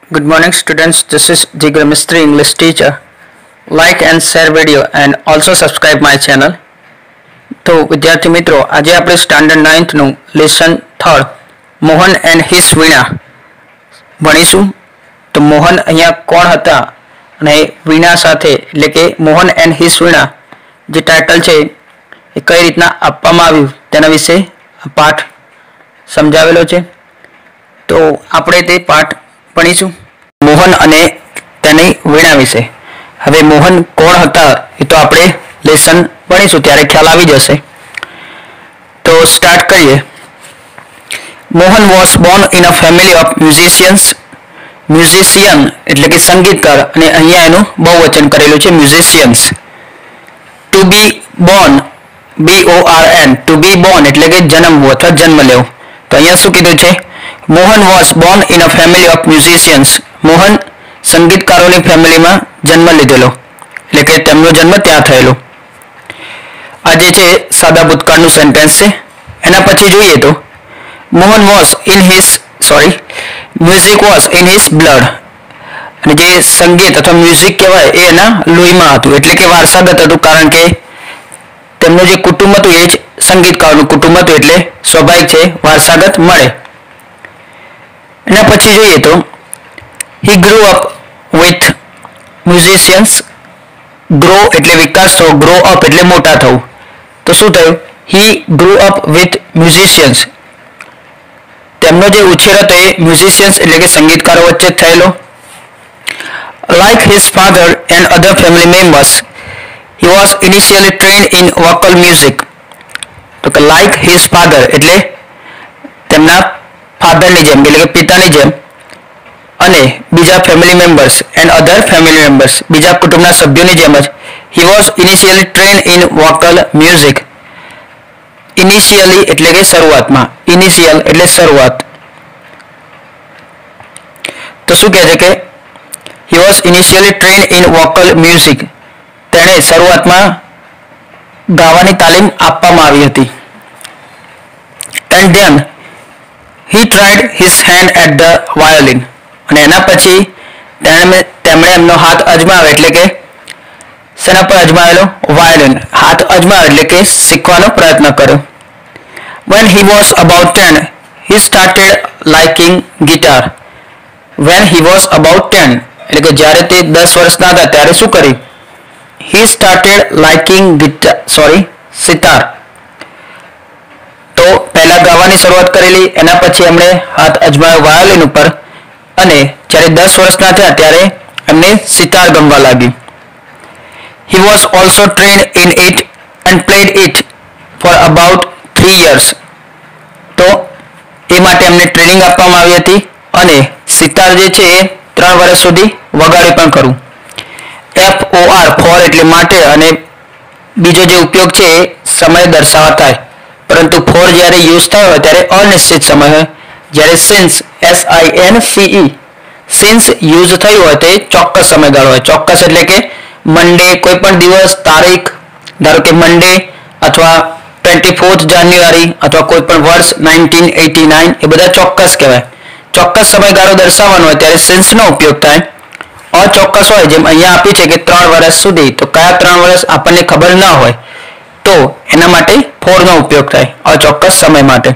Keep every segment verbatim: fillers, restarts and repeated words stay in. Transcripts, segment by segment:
Good morning students, this is Jigar Mistry English teacher. Like and share video and also subscribe my channel. તો વિદ્યાર્થી મિત્રો આજે આપણે standard ninth નું lesson third Mohan and his Veena ભણીશું. તો મોહન અહીંયા કોણ હતા અને વીણા સાથે એટલે કે મોહન એન્ડ હિસ વીણા જે ટાઇટલ છે એ કઈ રીતના આપવામાં આવ્યું તેના વિશે પાઠ સમજાવેલો છે. તો આપણે તે પાઠ ભણીશું મોહન અને તેની વીણા વિશે. હવે મોહન કોણ હતા એ તો આપણે લેસન ભણીશું ત્યારે ખ્યાલ આવી જશે. તો સ્ટાર્ટ કરીએ. Mohan was born in a family of musicians. Musician એટલે કે સંગીતકાર અને અહીંયા એનું બહુવચન કરેલું છે musicians. To be born B O R N to be born એટલે કે જન્મવું અથવા જન્મ લેવો. તો અહીંયા શું કીધું છે? Mohan was born in a family of musicians. Mohan સંગીતકારોની ફેમિલીમાં જન્મ લીધેલો એટલે કે તેમનો જન્મ ત્યાં થયેલો. આ જે છે સાદા ભૂતકાળનું સેન્ટેન્સ છે. એના પછી જોઈએ તો Mohan was in his sorry music was in his blood. અને જે સંગીત અથવા મ્યુઝિક કહેવાય એ એના લોહીમાં હતું એટલે કે વારસાગત હતું, કારણ કે તેમનું જે કુટુંબ હતું એ જ સંગીતકારોનું કુટુંબ હતું એટલે સ્વાભાવિક છે વારસાગત મળે. એના પછી જોઈએ તો he grew up with musicians. grow એટલે વિકાસ થવો, grow up એટલે મોટા થવું. તો શું થયું? he grew up with musicians. તેમનો જે ઉછેર હતો એ મ્યુઝિશિયન્સ એટલે કે સંગીતકારો વચ્ચે થયેલો. like his father and other family members he was initially trained in vocal music. તો કે like his father એટલે તેમના ફાધરની જેમ એટલે કે પિતાની જેમ અને બીજા family members and other family members બીજા કુટુંબના સભ્યોની જેમ જ he was initially trained in vocal music. Initially એટલે કે શરૂઆતમાં, ઇનિશિયલ એટલે શરૂઆત. તો શું કહે છે કે he was initially trained in vocal music. તેણે શરૂઆતમાં ગાવાની તાલીમ આપવામાં આવી હતી. and then he tried his hand at the violin. અને એના પછી તેમણે તેમણે એમનો હાથ અજમાવ્યો એટલે કે શેના પર અજમાવેલો? વાયોલિન. હાથ અજમાવ્યો એટલે કે શીખવાનો પ્રયત્ન કર્યો. when he was about ten he started liking guitar. when he was about ten એટલે કે જ્યારે તે દસ વર્ષના હતા ત્યારે શું કર્યું? he started liking guitar sorry sitar. તો પહેલા ગાવાની શરૂઆત કરેલી, એના પછી એમણે હાથ અજમાવ્યો વાયોલિન ઉપર અને જ્યારે દસ વર્ષના થયા ત્યારે એમને સિતાર ગમવા લાગી. he was also trained in it and played it for about three years. તો એ માટે એમને ટ્રેનિંગ આપવામાં આવી હતી અને સિતાર જે છે એ ત્રણ વર્ષ સુધી વગાડી પણ ખરું. એફ ઓ આર ફોર એટલે માટે અને બીજો જે ઉપયોગ છે એ સમય દર્શાવવા થાય, પરંતુ ફોર જ્યારે યુઝ થયો હોય ત્યારે અનિશ્ચિત સમય હોય. જ્યારે since S I N C E since use થયું હોય તો એ ચોક્કસ સમયગાળો હોય. ચોક્કસ એટલે કે મંડે કોઈ પણ દિવસ, તારીખ, ધારો કે મંડે અથવા ટ્વેન્ટી ફોર્થ જાન્યુઆરી અથવા કોઈ પણ વર્ષ નાઇન્ટીન એટી નાઇન એ બધા ચોક્કસ કહેવાય. ચોક્કસ સમયગાળો દર્શાવવાનો હોય ત્યારે સિન્સનો ઉપયોગ થાય. અચોક્કસ હોય જેમ અહીંયા આપ્યું છે કે ત્રણ વર્ષ સુધી, તો કયા ત્રણ વર્ષ આપણને ખબર ન હોય તો એના માટે ફોરનો ઉપયોગ થાય અચોક્કસ સમય માટે.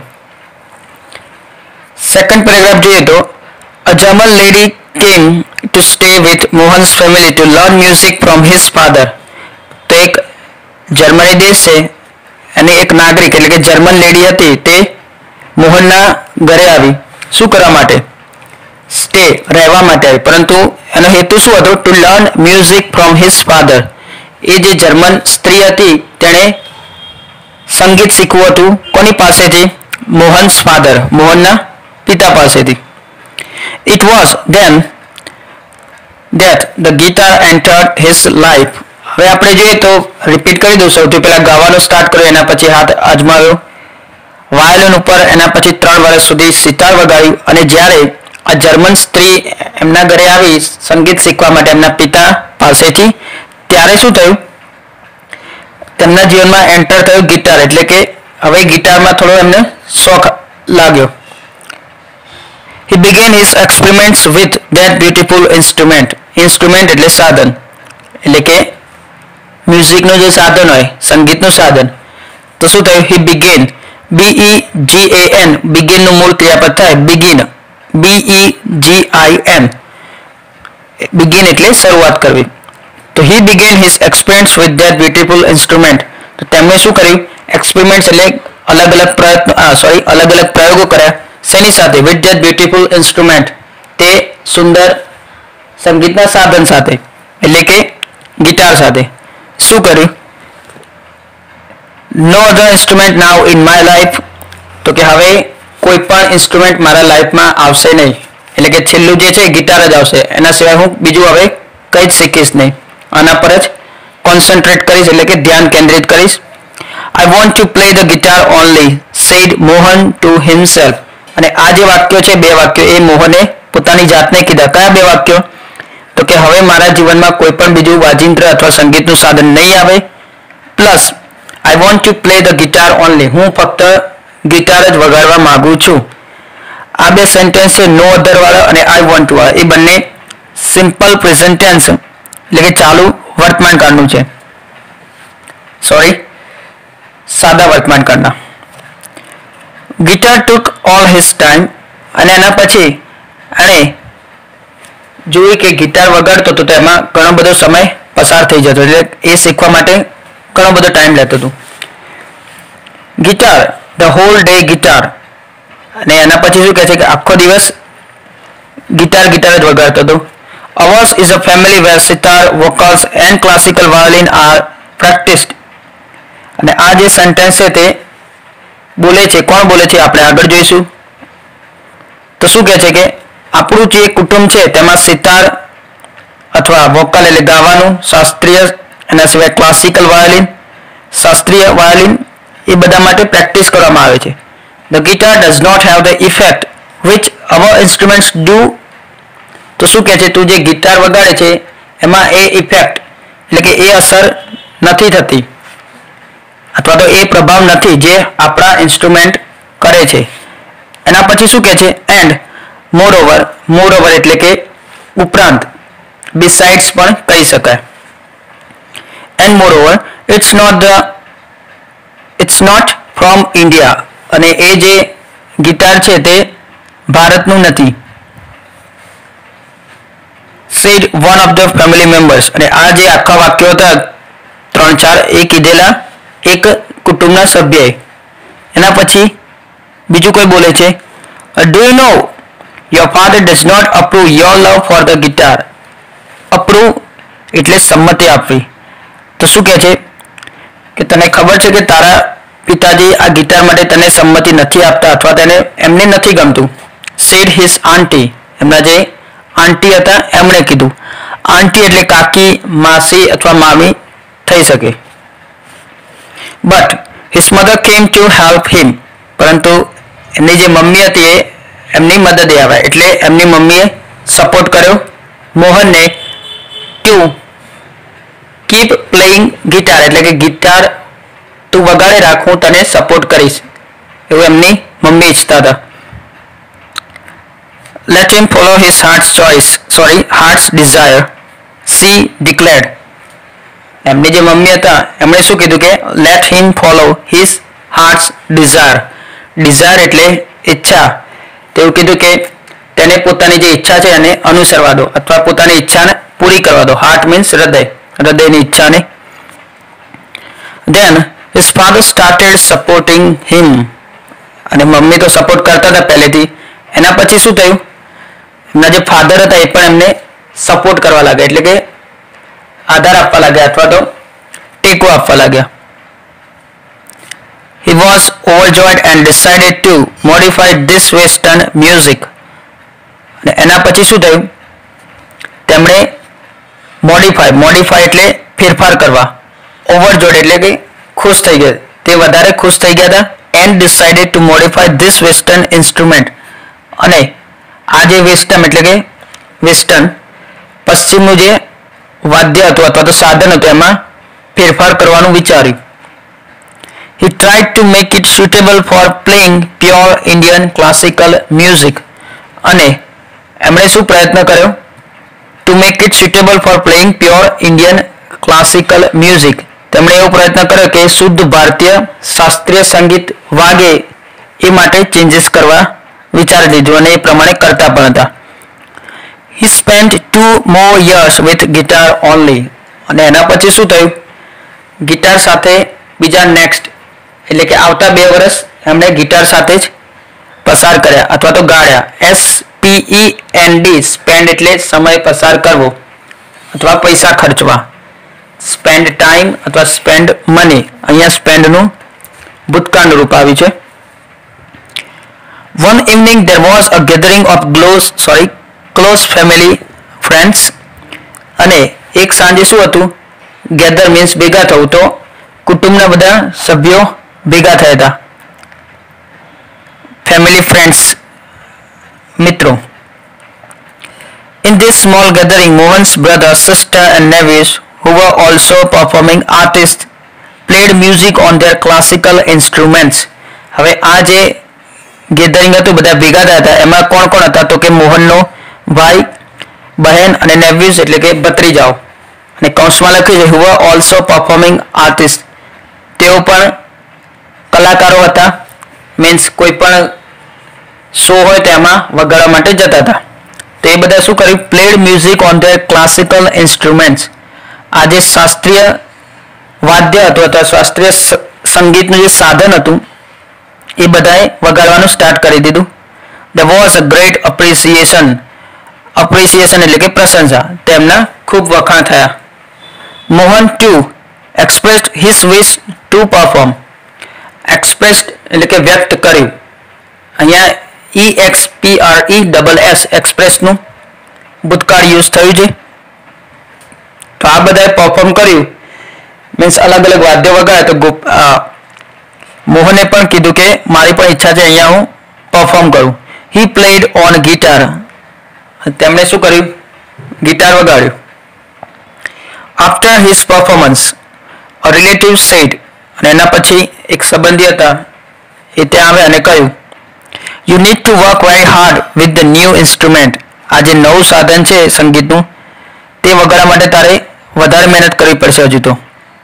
સેકન્ડ પેરેગ્રાફ જોઈએ તો a German lady came to stay with Mohan's family to learn music from his father. તો એક જર્મની દેશ છે અને એક નાગરિક એટલે કે જર્મન લેડી હતી તે મોહનના ઘરે આવી. શું કરવા માટે? સ્ટે રહેવા માટે આવી, પરંતુ એનો હેતુ શું હતો? To learn music from his father. એ જે જર્મન સ્ત્રી હતી તેણે સંગીત શીખવું હતું કોની પાસેથી? મોહન્સ ફાધર, મોહનના પિતા પાસેથી. It was then that the guitar entered his life. હવે આપણે જોઈએ તો રિપીટ કરી દઉં. સૌથી પહેલા ગાવાનું સ્ટાર્ટ કર્યું, એના પછી હાથ અજમાવ્યો વાયોલિન ઉપર, એના પછી ત્રણ વર્ષ સુધી સિતાર વગાડ્યું અને જ્યારે આ જર્મન સ્ત્રી એમના ઘરે આવી સંગીત શીખવા માટે એમના પિતા પાસેથી ત્યારે શું થયું? તેમના જીવનમાં એન્ટર થયું ગિટાર એટલે કે હવે ગિટારમાં થોડો એમને શોખ લાગ્યો. He began his experiments with that beautiful instrument. Instrument એટલે સાધન, એટલે કે મ્યુઝિકનું જે સાધન હોય, સંગીતનું સાધન. તો શું થયું? He began, B E G A N, begin નું મૂળ ક્રિયાપદ થાય begin, B E G I N. begin એટલે શરૂઆત કરવી. તો he began his experiments with that beautiful instrument. તો તેમણે શું કર્યું? એક્સપેરિમેન્ટ્સ એટલે અલગ અલગ પ્રયત્નો આ સોરી અલગ અલગ પ્રયોગો કર્યા. શેની સાથે? with that beautiful instrument, તે સુંદર સંગીતના સાધન સાથે, એટલે કે ગિટાર સાથે. શું કર્યું? no other instrument now in my life, તો કે હવે કોઈ પણ ઇન્સ્ટ્રુમેન્ટ મારા લાઈફમાં આવશે નહીં, એટલે કે છેલ્લું જે છે ગિટાર જ આવશે, એના સિવાય હું બીજું હવે કંઈ જ શીખીશ નહીં. આના પર જ કોન્સન્ટ્રેટ કરીશ, એટલે કે ધ્યાન કેન્દ્રિત કરીશ. I want to play the guitar only, said Mohan to himself. અને આ જે વાક્યો છે, બે વાક્યો, એ મોહને પોતાની જાતને કીધા. કયા બે વાક્યો? તો કે હવે મારા જીવનમાં કોઈ પણ બીજું વાજિંત્ર અથવા સંગીતનું સાધન નહીં આવે, plus I want to play the guitar only, હું ફક્ત ગિટાર જ વગાડવા માંગુ છું. આ બે સેન્ટેન્સ છે, નો અધર વાળા અને I want વાળા, એ બંને સિમ્પલ પ્રેઝન્ટ ટેન્સ એટલે કે ચાલુ વર્તમાન કાળનું છે. સોરી, સાદા વર્તમાન કાળના. Guitar took all his time, અને એના પછી એણે જોયું કે ગિટાર વગાડતો હતો તો એમાં ઘણો બધો સમય પસાર થઈ જતો, એટલે એ શીખવા માટે ઘણો બધો ટાઈમ લેતો હતો. Guitar, the whole day guitar, અને એના પછી શું કહે છે કે આખો દિવસ ગિટાર ગિટાર જ વગાડતો હતો. Ours is a family where sitar, vocals and classical violin are practiced. અને આ જે સેન્ટેન્સ છે તે બોલે છે, કોણ બોલે છે આપણે આગળ જોઈશું. તો શું કહે છે કે આપણું જે કુટુંબ છે તેમાં સિતાર અથવા વોકલ એટલે ગાવાનું, શાસ્ત્રીય, એના સિવાય ક્લાસિકલ વાયોલિન, શાસ્ત્રીય વાયોલિન, એ બધા માટે પ્રેક્ટિસ કરવામાં આવે છે. The guitar does not have the effect which our instruments do. તો શું કહે છે? તું જે ગિટાર વગાડે છે એમાં એ ઇફેક્ટ એટલે કે એ અસર નથી થતી, અથવા તો એ પ્રભાવ નથી જે આપણા ઇન્સ્ટ્રુમેન્ટ કરે છે. એના પછી શું કહે છે? એન્ડ મોરઓવર, મોરઓવર એટલે કે ઉપરાંત, બિસાઇડ્સ પણ કહી શકાય. And moreover it's not the it's not from India, અને એ જે ગિટાર છે તે ભારતનું નથી. said one of the family members, અને આ જે આખા વાક્યો હતા ત્રણ ચાર, એ કીધેલા એક કુટુંબના સભ્યએ. એના પછી બીજું કોઈ બોલે છે, do you know your father does not approve your love for the guitar. approve એટલે સંમતિ આપવી. તો શું કહે છે કે તને ખબર છે કે તારા પિતાજી આ ગિટાર માટે તને સંમતિ નથી આપતા, અથવા તેને એમને નથી ગમતું. said his auntie, એમના જે આંટી હતા એમણે કીધું. આંટી એટલે કાકી, માસી અથવા મામી થઈ શકે. but his mother came to help him, પરંતુ એમની જે મમ્મી હતી એ એમની મદદે આવ્યા, એટલે એમની મમ્મીએ સપોર્ટ કર્યો મોહનને ટુ કીપ પ્લેઇંગ ગિટાર, એટલે કે ગિટાર તું વગાડે રાખ, હું તને સપોર્ટ કરીશ, એવું એમની મમ્મી ઈચ્છતા હતા. Let him follow his heart's choice, sorry, heart's desire, she declared. એમની જે મમ્મી હતા એમણે શું કીધું કે let him follow his heart's desire. desire એટલે ઈચ્છા. તેવું કીધું કે તેને પોતાની જે ઈચ્છા છે એને અનુસરવા દો, અથવા પોતાની ઈચ્છાને પૂરી કરવા દો. heart means હૃદય, હૃદયની ઈચ્છાને. then his father started supporting him, અને મમ્મી તો સપોર્ટ કરતા હતા પહેલેથી. એના પછી શું થયું? એમના જે ફાધર હતા એ પણ એમને સપોર્ટ કરવા લાગ્યા, એટલે કે આધાર આપવા લાગ્યા અથવા તો ટેકો આપવા લાગ્યા. He was overjoyed and decided to modify this western music. અને એના પછી શું થયું? તેમણે મોડિફાય, મોડિફાય એટલે ફેરફાર કરવા, ઓવરજોયડ એટલે કે ખુશ થઈ ગયા, તે વધારે ખુશ થઈ ગયા હતા. and decided to modify this western instrument, અને આ જે વેસ્ટર્ન એટલે કે વેસ્ટર્ન પશ્ચિમનું જે વાદ્ય હતું અથવા તો સાધન હતું એમાં ફેરફાર કરવાનું વિચાર્યું. He tried to make it suitable for playing pure Indian classical music. અને એમણે શું પ્રયત્ન કર્યો? To make it suitable for playing pure Indian classical music. તેમણે એવો પ્રયત્ન કર્યો કે શુદ્ધ ભારતીય શાસ્ત્રીય સંગીત વાગે એ માટે ચેન્જીસ કરવા વિચારી લીધું અને એ પ્રમાણે કરતા પણ હતા. He spent two more years with guitar only. અને એના પછી શું થયું? ગિટાર સાથે બીજા નેક્સ્ટ એટલે કે આવતા બે વર્ષ એમણે ગિટાર સાથે જ પસાર કર્યા અથવા તો ગાળ્યા. S P E N D spend એટલે સમય પસાર કરવો અથવા પૈસા ખર્ચવા. સ્પેન્ડ ટાઈમ અથવા સ્પેન્ડ મની. અહીંયા સ્પેન્ડનું ભૂતકાળનું રૂપ આવ્યું છે. One evening there was a gathering of close sorry close family friends. અને એક સાંજે શું હતું? ગેધર મીન્સ ભેગા થવું, તો કુટુંબના બધા સભ્યો ભેગા થયા હતા. ફેમિલી ફ્રેન્ડ્સ મિત્રો. In this small gathering, Mohan's brother, sister and nephews, who were also performing artists, played music on their classical instruments. હવે આ જે ગેધરિંગ હતું બધા ભેગા થયા હતા એમાં કોણ કોણ હતા? તો કે મોહનનો ભાઈ, બહેન અને નેવ્યુઝ એટલે કે ભત્રીજાઓ. અને કૌંસમાં લખ્યું છે who were also performing artists. તેઓ પણ કલાકારો હતા, મીન્સ કોઈ પણ શો હોય તેમાં વગાડવા માટે જતા હતા. તો એ બધા શું કર્યું? Played music on their classical instruments. આ જે શાસ્ત્રીય વાદ્ય હતું અથવા શાસ્ત્રીય સંગીતનું જે સાધન હતું એ બધાએ વગાડવાનું સ્ટાર્ટ કરી દીધું. There was a great appreciation. appreciation એટલે કે પ્રશંસા. તેમના ખૂબ વખાણ થયા. Mohan too expressed his wish to perform. expressed એટલે કે વ્યક્ત કર્યું. અહીંયા E X P R E S S express નું ભૂતકાળ યુઝ થયું છે. તો આ બધાએ પરફોર્મ કર્યું મીન્સ અલગ અલગ વાદ્ય વગાડ્યા. તો મોહને પણ કીધું કે મારી પણ ઈચ્છા છે અહીંયા હું પરફોર્મ કરું. He played on guitar. તેમણે શું કર્યું? ગિટાર વગાડ્યું. After his performance, a relative said, અને એના પછી એક સંબંધી હતા એ ત્યાં આવે અને કહ્યું, you need to work very hard with the new instrument. આ જે નવું સાધન છે સંગીતનું તે વગાડવા માટે તારે વધારે મહેનત કરવી પડશે હજુ તો.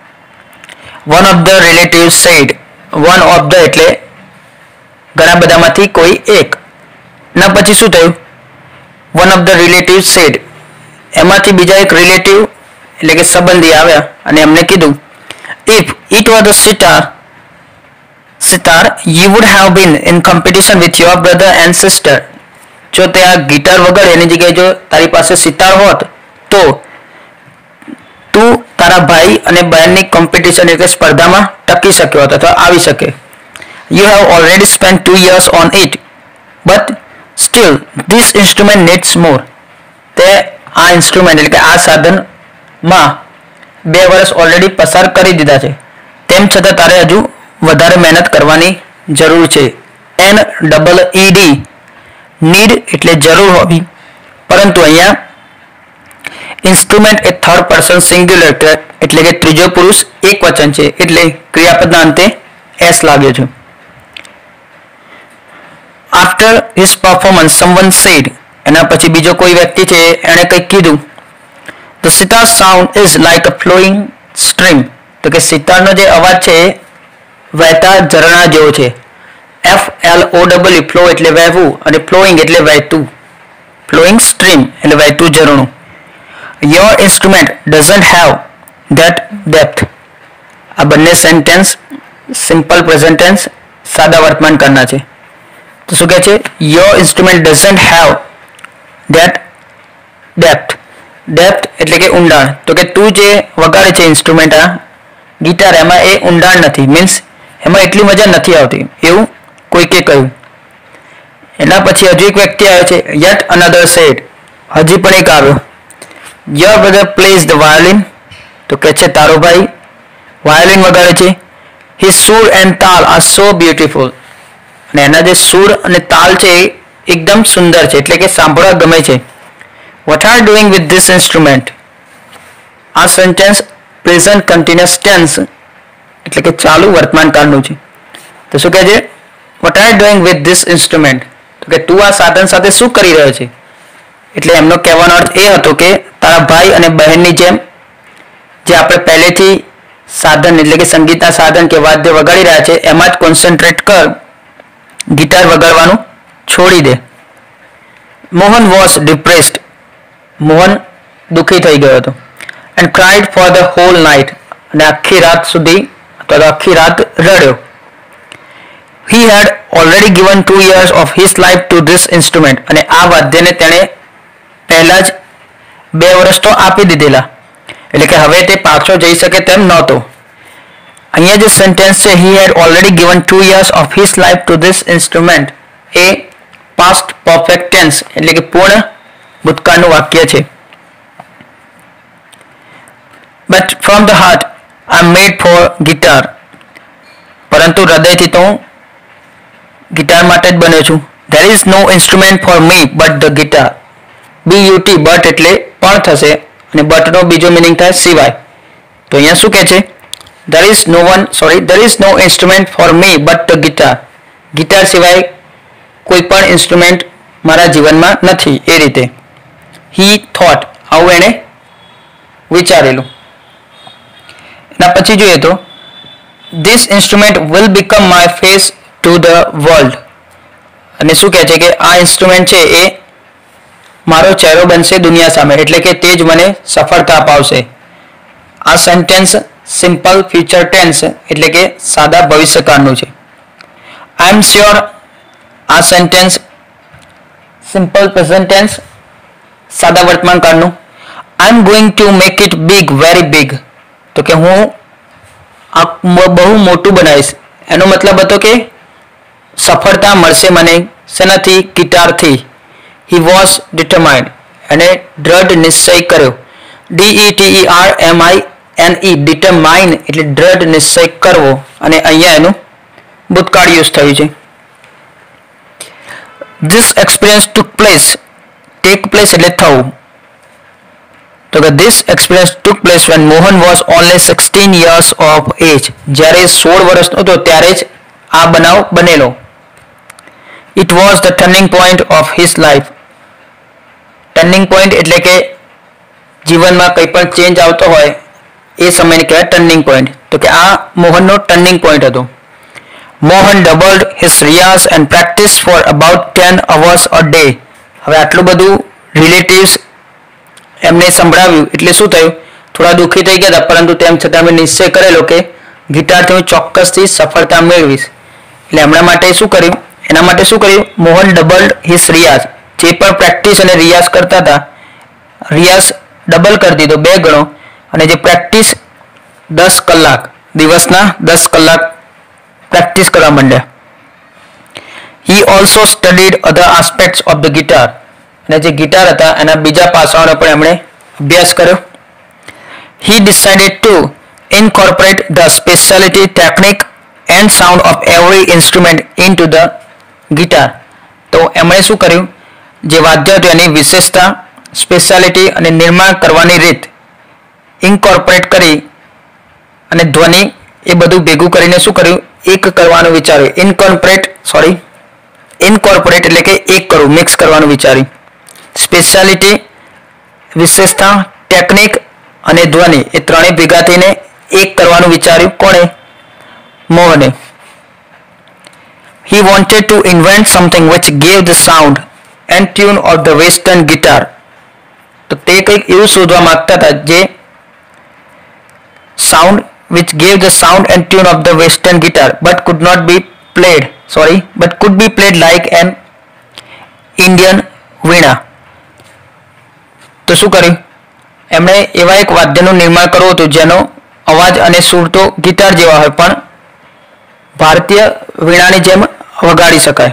One of the relatives said. One of the એટલે ઘણા બધામાંથી કોઈ એક. ના પછી શું થયું? One of the relatives said. એમાંથી બીજા એક રિલેટિવ એટલે કે સંબંધી આવ્યા અને એમને કીધું, if it was a sitar sitar you would have been in competition with your brother and sister. જો તે આ ગિટાર વગાડે એની જગ્યાએ જો તારી પાસે સિતાર હોત તો તું તારા ભાઈ અને બહેનની કોમ્પિટિશન એટલે સ્પર્ધામાં ટકી શક્યો હતો અથવા આવી શકે. You have already spent two years on it, but still this instrument needs more. તે આ ઇન્સ્ટ્રુમેન્ટ એટલે કે આ સાધનમાં બે વર્ષ ઓલરેડી પસાર કરી દીધા છે, તેમ છતાં તારે હજુ વધારે મહેનત કરવાની જરૂર છે. N double E D need એટલે જરૂર હોવી, પરંતુ અહીંયા ઇન્સ્ટ્રુમેન્ટ એ થર્ડ પર્સન સિંગ્યુલર એટલે કે ત્રીજો પુરુષ એક વચન છે એટલે ક્રિયાપદના અંતે એસ લાગ્યો છે. After his performance, someone said. એના પછી બીજો કોઈ વ્યક્તિ છે એણે કંઈક કીધું, the sitar sound is like a flowing stream. તો કે સિતારનો જે અવાજ છે વહેતા ઝરણા જેવો છે. F L O W flow એટલે વહેવું અને ફ્લોઈંગ એટલે વહેતું. ફ્લોઈંગ સ્ટ્રીમ એટલે વહેતું ઝરણું. Your instrument doesn't have that depth. આ બંને સેન્ટેન્સ સિમ્પલ પ્રેઝન્ટ ટેન્સ સાદા વર્તમાન કાળના છે. તો શું કહે છે? Your instrument doesn't have that depth. depth એટલે કે ઊંડાણ. તો કે તું જે વગાડે છે ઇન્સ્ટ્રુમેન્ટ આ ગિટાર એમાં એ ઊંડાણ નથી, મીન્સ એમાં એટલી મજા નથી આવતી એવું કોઈકે કહ્યું. એના પછી હજુ એક વ્યક્તિ આવે છે. yet another said. હજી પણ એક આવ્યો. Your brother plays the violin. તો કે છે તારો ભાઈ વાયોલિન વગાડે છે. His sur and તાલ are so beautiful. અને એના જે સુર અને તાલ છે એ એકદમ સુંદર છે એટલે કે સાંભળવા ગમે છે. What are you doing with this instrument? આ સેન્ટેન્સ પ્રેઝન્ટ કન્ટિન્યુઅસ ટેન્સ એટલે કે ચાલુ વર્તમાન કાળનું છે. તો શું કહે છે? What are you doing with this instrument? તો તો કે તું આ સાધન સાથે શું કરી રહ્યો છે? એટલે એમનો કહેવાનો અર્થ એ હતો કે તારા ભાઈ અને બહેનની જેમ જે આપણે પહેલેથી સાધન એટલે કે સંગીતના સાધન કે વાદ્ય વગાડી રહ્યા છે એમાં જ કોન્સન્ટ્રેટ કર, ગિટાર વગાડવાનું છોડી દે. Mohan was depressed. મોહન દુઃખી થઈ ગયો હતો. And cried for the whole night. અને આખી રાત સુધી અથવા તો આખી રાત રડ્યો. He had already given two years of his life to this instrument. અને આ વાદ્યને તેણે પહેલા જ બે વર્ષ તો આપી દીધેલા, એટલે કે હવે તે પાછો જઈ શકે તેમ નહોતો. અહીંયા જે સેન્ટેન્સ છે he had already given two years of his life to this instrument A past perfect tense એટલે કે પૂર્ણ ભૂતકાળનું વાક્ય છે. But from the heart I am made for guitar. પરંતુ હૃદયથી તો હું ગિટાર માટે જ બન્યો છું. There is no instrument for me but the guitar. B U T but એટલે પણ થશે અને but નો બીજો મિનિંગ થાય સિવાય. તો અહીંયા શું કહે છે? There is no one sorry there is no instrument for me but the guitar. Guitar સિવાય કોઈ પણ ઇન્સ્ટ્રુમેન્ટ મારા જીવનમાં નથી. એ રીતે he thought, આવું એણે વિચારેલું. એના પછી જોઈએ તો this instrument will become my face to the world. અને શું કહે છે કે આ ઇન્સ્ટ્રુમેન્ટ છે એ મારો ચહેરો બનશે દુનિયા સામે, એટલે કે તે જ મને સફળતા અપાવશે. આ સેન્ટેન્સ સિમ્પલ ફ્યુચર ટેન્સ એટલે કે સાદા ભવિષ્યકાળનું છે. આઈ એમ શ્યોર આ સેન્ટેન્સ સિમ્પલ પ્રેઝન્ટ ટેન્સ સાદા વર્તમાન કાળનું. I am going to make it big very big. તો કે હું આ બહુ મોટું બનાવીશ. એનો મતલબ હતો કે સફળતા મળશે મને શેનાથી? ગિટારથી. He was determined. એને દ્રઢ નિશ્ચય કર્યો. D E T E R M I N E determine એટલે દ્રઢ નિશ્ચય કરવો, અને અહીંયા એનું ભૂતકાળ યુઝ થયું છે. This experience took place. Take place એટલે થવું. તો કે this experience took place when Mohan was only sixteen years of age. જ્યારે સોળ વર્ષનો હતો ત્યારે જ આ બનાવ બનેલો. It was the turning point of his life. Turning point એટલે કે જીવનમાં કંઈ પણ ચેન્જ આવતો હોય એ સમયને કહેવાય ટર્નિંગ પોઈન્ટ. તો કે આ મોહનનો ટર્નિંગ પોઈન્ટ હતો. Mohan doubled his riyaz and practice for about ten hours a day. હવે આટલું બધું રિલેટિવ્સ એમને સંભળાવ્યું એટલે શું થયું? થોડા દુઃખી થઈ ગયા હતા, પરંતુ તેમ છતાં અમે નિશ્ચય કરેલો કે ગિટારથી હું ચોક્કસથી સફળતા મેળવીશ. એટલે એમના માટે શું કર્યું? એના માટે શું કર્યું? Mohan doubled his riyaz. જે પણ પ્રેક્ટિસ અને રિયાઝ કરતા હતા, રિયાઝ ડબલ કરી દીધો, બે ગણો. અને જે પ્રેક્ટિસ દસ કલાક દિવસના દસ કલાક પ્રેક્ટિસ કરવા માંડ્યા. He also studied other aspects of the guitar. અને જે ગિટાર હતા એના બીજા પાસાઓનો પણ એમણે અભ્યાસ કર્યો. He decided to incorporate the speciality technique and sound of every instrument into the guitar. તો એમણે શું કર્યું? જે વાદ્ય હતું એની વિશેષતા, સ્પેશિયાલિટી અને નિર્માણ કરવાની રીત ઇન્કોર્પોરેટ કરી અને ધ્વનિ એ બધું ભેગું કરીને શું કર્યું? એક કરવાનું વિચાર્યું. ઇન્કોર્પોરેટ સોરી ઇન્કોર્પોરેટ એટલે કે એક કરવું, મિક્સ કરવાનું વિચાર્યું. સ્પેશિયાલિટી વિશેષતા, ટેકનિક અને ધ્વનિ એ ત્રણેય ભેગા થઈને એક કરવાનું વિચાર્યું. કોણે? મોહને. He wanted to invent something which gave the sound and tune of the western guitar. તો તે કંઈક એવું શોધવા માંગતા હતા જે sound which gave the sound and tune of the western guitar but could not be played sorry but could be played like an Indian વીણા. તો શું કર્યું? એમણે એવા એક વાદ્યનું નિર્માણ કરવું હતું જેનો અવાજ અને સૂર તો ગિટાર જેવા હોય પણ ભારતીય વીણાની જેમ વગાડી શકાય.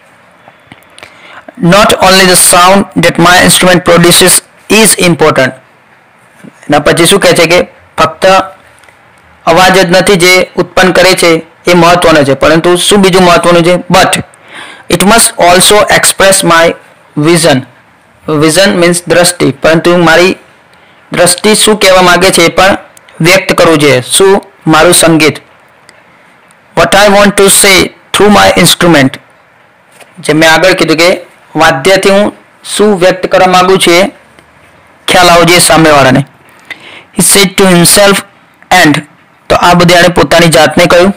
Not only the sound that my instrument produces is important. એના પછી શું કહે છે કે ફક્ત અવાજ જ નથી જે ઉત્પન્ન કરે છે એ મહત્વનો છે, પરંતુ શું બીજું મહત્વનું છે? But it must also express my vision. Vision means દ્રષ્ટિ, પરંતુ મારી દ્રષ્ટિ શું કહેવા માંગે છે એ પણ વ્યક્ત કરવું જોઈએ. શું? મારું સંગીત. What I want to say through my instrument. જે મેં આગળ કીધું કે વાદ્યથી હું શું વ્યક્ત કરવા માંગુ છું એ ખ્યાલ આવવો જોઈએ સામેવાળાને. he said to himself and તો આ બધું એણે પોતાની જાતને કહ્યું.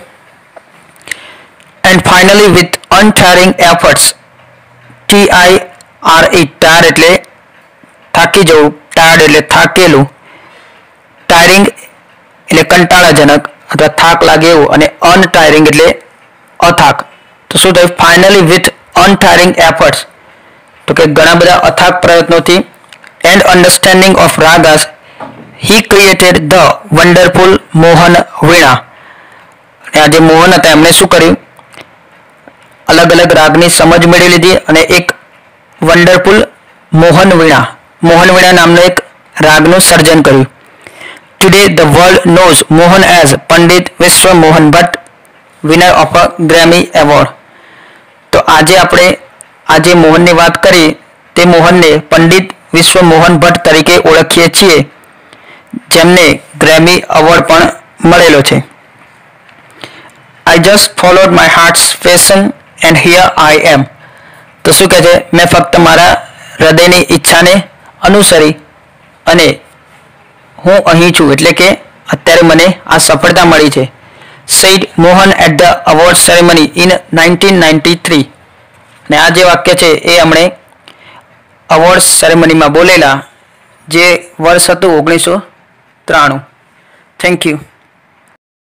and finally with untiring efforts T I R E tired એટલે થાકી જવું, tired એટલે થાકેલું, tiring એટલે કંટાળાજનક અથવા થાક લાગે એવું, અને untiring એટલે અથાક. તો શું થયું? finally with untiring efforts તો કે ઘણા બધા અથાક પ્રયત્નોથી and understanding of ragas he created the wonderful Mohan વીણા. અને આ જે મોહન હતા એમણે શું કર્યું? અલગ અલગ રાગની સમજ મેળવી લીધી અને એક વન્ડરફુલ મોહન વીણા મોહન વીણા નામનો એક રાગનું સર્જન કર્યું. Today the world knows Mohan as Pandit Vishwa Mohan Bhatt, winner of a Grammy award. તો આજે આપણે આજે મોહનની વાત કરી તે મોહનને પંડિત વિશ્વ મોહન ભટ્ટ તરીકે ઓળખીએ છીએ, જેમને ગ્રેમી એવોર્ડ પણ મળેલો છે. I just followed my heart's passion and here I am. તો શું કહે છે? મેં ફક્ત મારા હૃદયની ઈચ્છાને અનુસરી અને હું અહીં છું, એટલે કે અત્યારે મને આ સફળતા મળી છે. said Mohan at the award ceremony in nineteen ninety-three. અને આ જે વાક્ય છે એ એમણે અવોર્ડ સેરેમનીમાં બોલેલા, જે વર્ષ હતું ઓગણીસો ત્રાણું. Thank you.